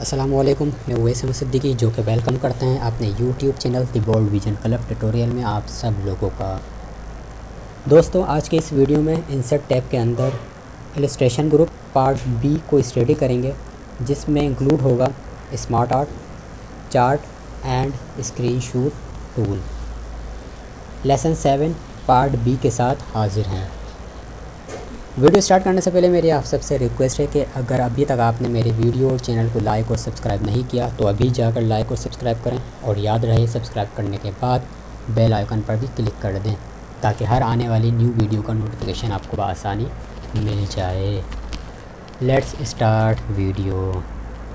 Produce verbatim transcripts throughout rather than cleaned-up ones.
अस्सलामुअलैकुम, मैं उवैस अहमद सिद्दीकी जो कि वेलकम करते हैं अपने YouTube channel the Bold Vision Club tutorial में आप सब लोगों का। दोस्तों, आज के इस वीडियो में इंसर्ट टैब के अंदर इलस्ट्रेशन ग्रुप पार्ट बी को स्टडी करेंगे, जिसमें इंक्लूड होगा smart art, chart and screenshot tool. Lesson seven part B के साथ हाजिर हैं। वीडियो स्टार्ट करने से पहले मेरी आप सबसे रिक्वेस्ट है कि अगर अभी तक आपने मेरे वीडियो और चैनल को लाइक और सब्सक्राइब नहीं किया तो अभी जाकर लाइक और सब्सक्राइब करें, और याद रहे सब्सक्राइब करने के बाद बेल आइकन पर भी क्लिक कर दें ताकि हर आने वाली न्यू वीडियो का नोटिफिकेशन आपको बआसानी मिल जाए। Let's start video.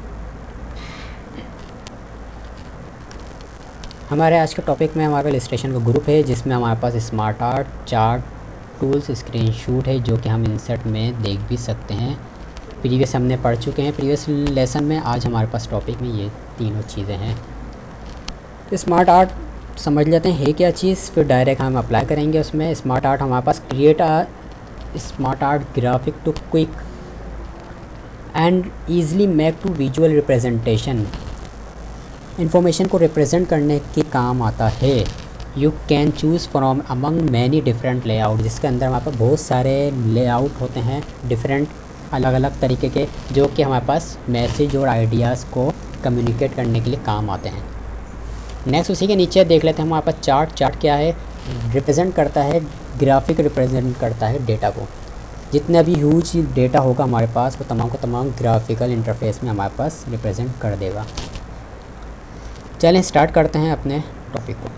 हमारे आज के टॉपिक में हमारे इलस्ट्रेशन का ग्रुप है, जिसमें हमारे पास smart art, chart, tools, screenshot है, जो कि हम इंसर्ट में देख भी सकते हैं। प्रीवियस हमने पढ़ चुके हैं प्रीवियस लेसन में। आज हमारे पास टॉपिक में ये तीनों चीज़ें हैं। स्मार्ट आर्ट समझ लेते हैं है क्या चीज़, फिर डायरेक्ट हम अप्लाई करेंगे उसमें। स्मार्ट आर्ट हमारे पास create a smart art graphic to quick and easily make to visual representation. Information को रिप्रेजेंट करने के काम आता है। You can choose from among many different layout, जिसके अंदर हमारे पास बहुत सारे लेआउट होते हैं डिफरेंट अलग अलग तरीके के, जो कि हमारे पास मैसेज और आइडियाज़ को कम्युनिकेट करने के लिए काम आते हैं। नेक्स्ट उसी के नीचे देख लेते हैं हमारे पास चार्ट। चार्ट क्या है? रिप्रेजेंट करता है, ग्राफिक रिप्रेजेंट करता है डेटा को। जितना भी ह्यूज डेटा होगा हमारे पास वो तमाम को तमाम ग्राफिकल इंटरफेस में हमारे पास रिप्रेजेंट कर देगा। चलें स्टार्ट करते हैं अपने टॉपिक को।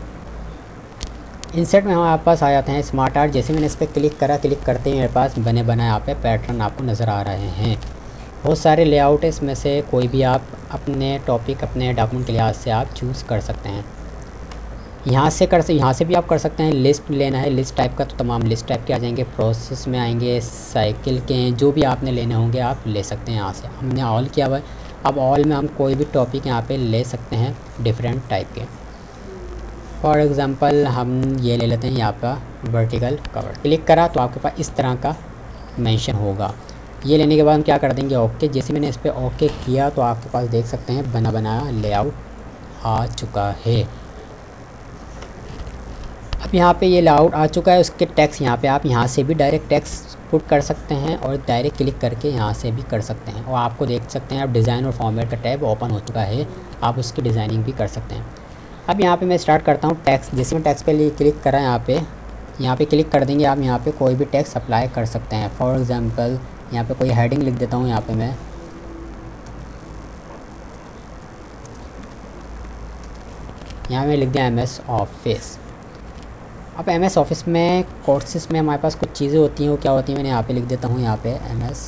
इंसर्ट में हमारे पास आ जाते हैं स्मार्ट आर्ट। जैसे मैंने इस पर क्लिक करा, क्लिक करते ही मेरे पास बने बनाए यहाँ पे पैटर्न आपको नज़र आ रहे हैं। बहुत सारे लेआउट है, इसमें से कोई भी आप अपने टॉपिक अपने डॉक्यूमेंट के लिहाज से आप चूज़ कर सकते हैं। यहाँ से कर यहाँ से भी आप कर सकते हैं। लिस्ट लेना है लिस्ट टाइप का तो तमाम लिस्ट टाइप के आ जाएंगे। प्रोसेस में आएंगे, साइकिल के जो भी आपने लेने होंगे आप ले सकते हैं। यहाँ से हमने ऑल किया हुआ है। अब ऑल में हम कोई भी टॉपिक यहाँ पे ले सकते हैं डिफरेंट टाइप के। फॉर एग्ज़ाम्पल हम ये ले लेते हैं यहाँ पर वर्टिकल कवर। क्लिक करा तो आपके पास इस तरह का मेंशन होगा। ये लेने के बाद हम क्या कर देंगे ओके। जैसे मैंने इस पर ओके किया तो आपके पास देख सकते हैं बना बनाया लेआउट आ चुका है। अब यहाँ पे ये लेआउट आ चुका है। उसके टेक्स्ट यहाँ पे आप यहाँ से भी डायरेक्ट टेक्स्ट पुट कर सकते हैं और डायरेक्ट क्लिक करके यहाँ से भी कर सकते हैं। और आपको देख सकते हैं अब डिज़ाइन और फॉर्मेट का टैब ओपन हो चुका है, आप उसकी डिज़ाइनिंग भी कर सकते हैं। अब यहाँ पे मैं स्टार्ट करता हूँ टेक्स्ट। जैसे मैं टेक्स्ट पे लिए क्लिक करा, यहाँ पे यहाँ पे क्लिक कर देंगे आप। यहाँ पे कोई भी टेक्स्ट अप्लाई कर सकते हैं। फॉर एग्ज़ाम्पल यहाँ पे कोई हेडिंग लिख देता हूँ। यहाँ पे मैं यहाँ में लिख दिया एम एस ऑफिस। अब एम एस ऑफिस में कोर्सेस में हमारे पास कुछ चीज़ें होती हैं, वो क्या होती हैं मैंने यहाँ पे लिख देता हूँ। यहाँ पे M S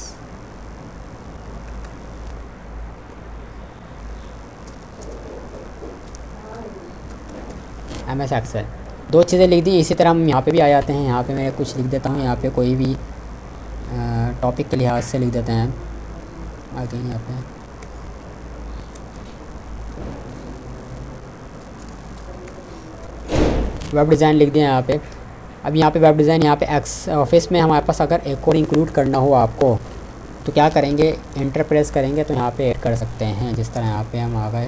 M S Excel, दो चीज़ें लिख दी। इसी तरह हम यहाँ पे भी आ जाते हैं। यहाँ पे मैं कुछ लिख देता हूँ। यहाँ पे कोई भी टॉपिक के लिहाज से लिख देते हैं आगे। यहाँ पे वेब डिज़ाइन लिख दिया यहाँ पे। अब यहाँ पे वेब डिज़ाइन यहाँ पे एक्स ऑफिस में हमारे पास अगर एक और इंक्लूड करना हो आपको तो क्या करेंगे, एंटर प्रेस करेंगे तो यहाँ पे ऐड कर सकते हैं। जिस तरह यहाँ पे हम आ गए,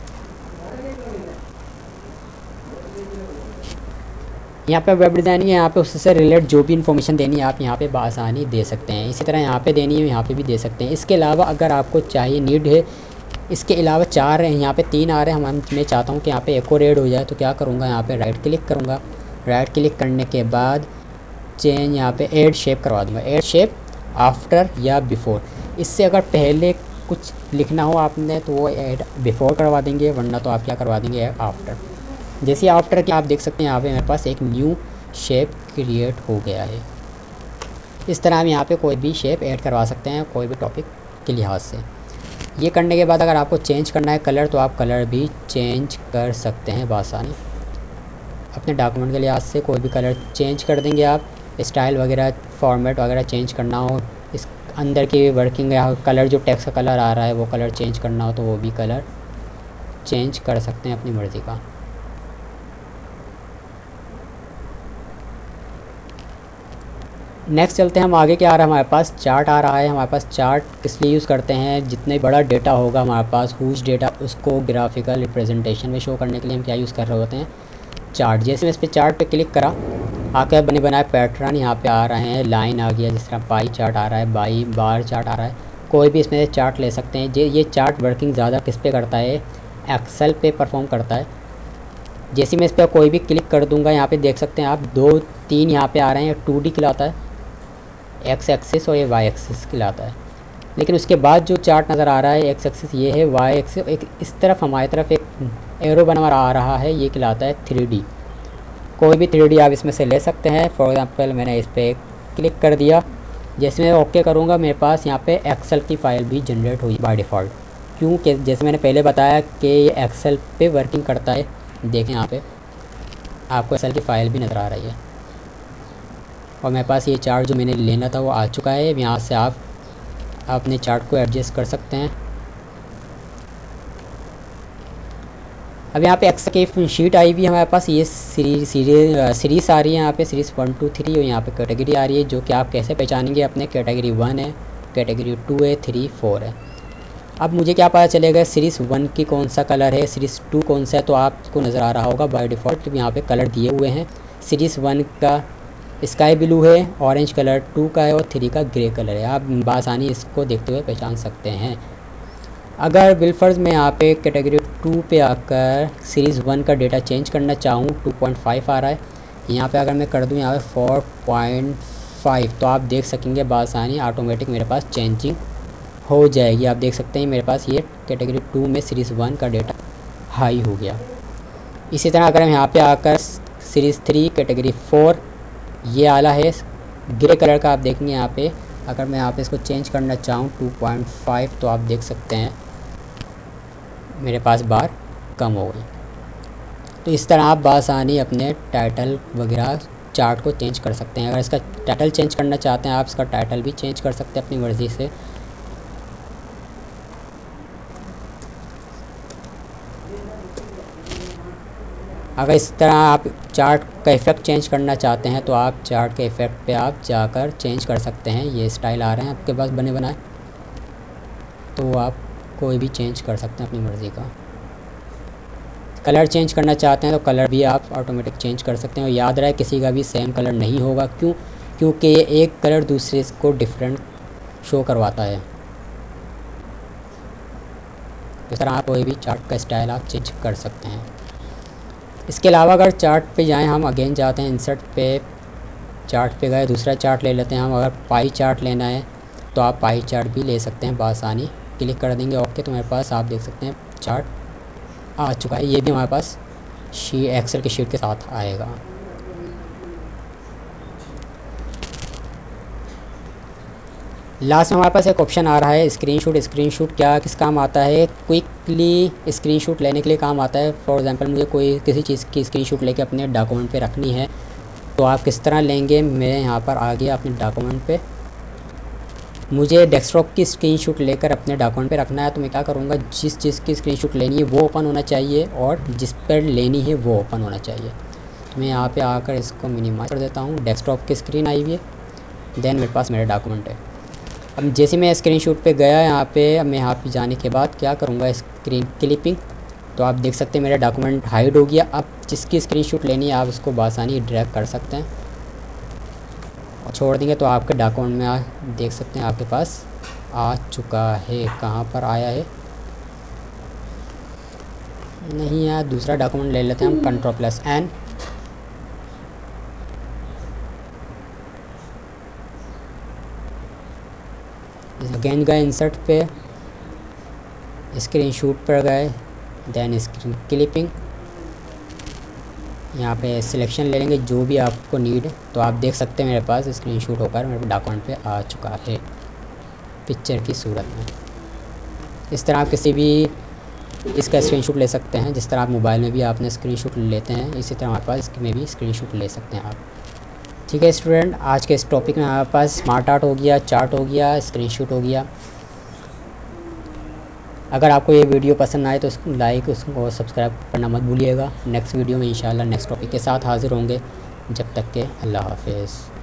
यहाँ पे वेब डिज़ाइनिंग है। यहाँ पे उससे रिलेटेड जो भी इन्फॉर्मेशन देनी है आप यहाँ पे बआसानी दे सकते हैं। इसी तरह यहाँ पे देनी है यहाँ पे भी दे सकते हैं। इसके अलावा अगर आपको चाहिए नीड है, इसके अलावा चार हैं, यहाँ पे तीन आ रहे हैं। हम मैं चाहता हूँ कि यहाँ पे एक और ऐड हो जाए तो क्या करूँगा, यहाँ पे राइट क्लिक करूँगा। राइट क्लिक करने के बाद चेंज यहाँ पे ऐड शेप करवा दूँगा। ऐड शेप आफ्टर या बिफोर। इससे अगर पहले कुछ लिखना हो आपने तो वो ऐड बिफोर करवा देंगे, वरना तो आप क्या करवा देंगे आफ्टर। जैसे आफ्टर के आप देख सकते हैं यहाँ पे मेरे पास एक न्यू शेप क्रिएट हो गया है। इस तरह हम यहाँ पे कोई भी शेप ऐड करवा सकते हैं कोई भी टॉपिक के लिहाज से। ये करने के बाद अगर आपको चेंज करना है कलर तो आप कलर भी चेंज कर सकते हैं बआसानी। अपने डॉक्यूमेंट के लिहाज से कोई भी कलर चेंज कर देंगे आप। स्टाइल वगैरह फॉर्मेट वगैरह चेंज करना हो, इस अंदर की वर्किंग या कलर जो टेक्स्ट का कलर आ रहा है वो कलर चेंज करना हो तो वो भी कलर चेंज कर सकते हैं अपनी मर्ज़ी का। नेक्स्ट चलते हैं हम आगे। क्या आ रहा है हमारे पास, चार्ट आ रहा है हमारे पास। चार्ट किस लिए यूज़ करते हैं, जितने बड़ा डेटा होगा हमारे पास हुज डेटा, उसको ग्राफिकल रिप्रेजेंटेशन में शो करने के लिए हम क्या यूज़ कर रहे होते हैं, चार्ट। जैसे मैं इस पर चार्ट पे क्लिक करा, आकर बने बनाए पैटर्न यहाँ पे आ रहे हैं, लाइन आ गया, जिस तरह पाई चार्ट आ रहा है, बाई बार चार्ट आ रहा है, कोई भी इसमें चार्ट ले सकते हैं। ये चार्ट वर्किंग ज़्यादा किस पे करता है, एक्सेल पे परफॉर्म करता है। जैसे मैं इस पर कोई भी क्लिक कर दूंगा, यहाँ पे देख सकते हैं आप दो तीन यहाँ पे आ रहे हैं, टू डी कहलाता है एक्स एक्सिस और ये वाई एक्सिस कहलाता है। लेकिन उसके बाद जो चार्ट नज़र आ रहा है एक्स एक्सिस ये है, वाई एक्सिस एक इस तरफ हमारी तरफ एक एरो बना आ रहा है, ये कहलाता है थ्री डी। कोई भी थ्री डी आप इसमें से ले सकते हैं। फॉर एग्ज़ाम्पल मैंने इस पर क्लिक कर दिया, जैसे मैं ओके करूँगा मेरे पास यहाँ पे एक्सेल की फ़ाइल भी जनरेट हुई बाय डिफ़ॉल्ट। क्योंकि जैसे मैंने पहले बताया कि ये एक्सेल पे वर्किंग करता है। देखें यहाँ पे आपको एक्सेल की फ़ाइल भी नज़र आ रही है और मेरे पास ये चार्ट जो मैंने लेना था वो आ चुका है। यहाँ से आप अपने चार्ट को एडजस्ट कर सकते हैं। अब यहाँ पे एक्सेल की शीट आई हुई है हमारे पास, ये सीरीज सीरीज सीरीज़ आ रही है यहाँ पे, सीरीज़ वन टू थ्री, और यहाँ पे कैटेगरी आ रही है, जो कि आप कैसे पहचानेंगे अपने, कैटेगरी वन है, कैटेगरी टू है, थ्री फोर है। अब मुझे क्या पता चलेगा सीरीज़ वन की कौन सा कलर है, सीरीज़ टू कौन सा है, तो आपको नज़र आ रहा होगा बाय डिफ़ॉल्ट यहाँ पे कलर दिए हुए हैं। सीरीज़ वन का स्काई ब्लू है, ऑरेंज कलर टू का है और थ्री का ग्रे कलर है। आप बासानी इसको देखते हुए पहचान सकते हैं। अगर बिलफर्ज में यहाँ पे कैटेगरी टू पे आकर सीरीज़ वन का डेटा चेंज करना चाहूँ, टू पॉइंट फाइव आ रहा है, यहाँ पे अगर मैं कर दूँ यहाँ पे फोर पॉइंट फाइव, तो आप देख सकेंगे बासानी ऑटोमेटिक मेरे पास चेंजिंग हो जाएगी। आप देख सकते हैं मेरे पास ये कैटेगरी टू में सीरीज़ वन का डेटा हाई हो गया। इसी तरह अगर हम यहाँ पे आकर सीरीज़ थ्री कैटेगरी फोर, ये आला है ग्रे कलर का, आप देखेंगे यहाँ पे अगर मैं यहाँ पे इसको चेंज करना चाहूँ टू पॉइंट फाइव, तो आप देख सकते हैं मेरे पास बार कम हो गई। तो इस तरह आप बासानी अपने टाइटल वगैरह चार्ट को चेंज कर सकते हैं। अगर इसका टाइटल चेंज करना चाहते हैं आप इसका टाइटल भी चेंज कर सकते हैं अपनी मर्ज़ी से। अगर इस तरह आप चार्ट का इफ़ेक्ट चेंज करना चाहते हैं तो आप चार्ट के इफ़ेक्ट पे आप जाकर चेंज कर सकते हैं। ये स्टाइल आ रहे हैं आपके पास बने बनाए, तो आप कोई भी चेंज कर सकते हैं अपनी मर्ज़ी का। कलर चेंज करना चाहते हैं तो कलर भी आप ऑटोमेटिक चेंज कर सकते हैं। और याद रहे किसी का भी सेम कलर नहीं होगा, क्यों क्योंकि ये एक कलर दूसरे को डिफरेंट शो करवाता है। इस तरह आप कोई भी चार्ट का स्टाइल आप चेंज कर सकते हैं। इसके अलावा अगर चार्ट पे जाएं, हम अगेन जाते हैं इंसर्ट पे, चार्ट पे गए, दूसरा चार्ट ले लेते हैं हम। अगर पाई चार्ट लेना है तो आप पाई चार्ट भी ले सकते हैं बासानी। क्लिक कर देंगे ओके, तो मेरे पास आप देख सकते हैं चार्ट आ चुका है। ये भी हमारे पास शी एक्सेल की शीट के साथ आएगा। लास्ट में हमारे पास एक ऑप्शन आ रहा है स्क्रीनशॉट। स्क्रीनशॉट क्या किस काम आता है, क्विकली स्क्रीनशॉट लेने के लिए काम आता है। फॉर एग्जांपल मुझे कोई किसी चीज़ की स्क्रीनशॉट लेके अपने डॉक्यूमेंट पे रखनी है, तो आप किस तरह लेंगे। मैं यहाँ पर आ गया अपने डॉक्यूमेंट पे, मुझे डेस्कटॉप की स्क्रीनशॉट लेकर अपने डॉक्यूमेंट पे रखना है, तो मैं क्या करूँगा, जिस चीज़ की स्क्रीनशॉट लेनी है वो ओपन होना चाहिए और जिस पर लेनी है वो ओपन होना चाहिए। तो मैं यहाँ पर आकर इसको मिनिमाइज कर देता हूँ। डेस्कटॉप की स्क्रीन आई हुई है, देन मेरे पास मेरा डॉक्यूमेंट है। अब जैसे मैं स्क्रीनशॉट पे गया यहाँ पे, अब मैं यहाँ पे जाने के बाद क्या करूँगा, स्क्रीन क्लिपिंग, तो आप देख सकते हैं मेरा डॉक्यूमेंट हाइड हो गया। अब जिसकी स्क्रीनशॉट लेनी है आप उसको बासानी ड्रैग कर सकते हैं और छोड़ देंगे तो आपके डॉक्यूमेंट में आ देख सकते हैं आपके पास आ चुका है। कहाँ पर आया है नहीं यार, दूसरा डॉक्यूमेंट ले लेते हैं हम, कंट्रोल प्लस एन। अगेन गए इंसर्ट पे, स्क्रीनशॉट पर गए, देन स्क्रीन क्लिपिंग, यहाँ पे सिलेक्शन ले लेंगे जो भी आपको नीड है। तो आप देख सकते हैं मेरे पास स्क्रीनशॉट होकर मेरे डॉक्यूमेंट पे आ चुका है पिक्चर की सूरत में। इस तरह आप किसी भी इसका स्क्रीनशॉट ले सकते हैं। जिस तरह आप मोबाइल में भी आपने स्क्रीनशॉट लेते हैं, इसी तरह हमारे पास इसमें भी स्क्रीनशॉट ले सकते हैं आप। ठीक है स्टूडेंट, आज के इस टॉपिक में हमारे पास स्मार्ट आर्ट हो गया, चार्ट हो गया, स्क्रीनशॉट हो गया। अगर आपको ये वीडियो पसंद आए तो उसको लाइक उसको सब्सक्राइब करना मत भूलिएगा। नेक्स्ट वीडियो में इंशाल्लाह नेक्स्ट टॉपिक के साथ हाज़िर होंगे। जब तक के अल्लाह हाफ़िज़।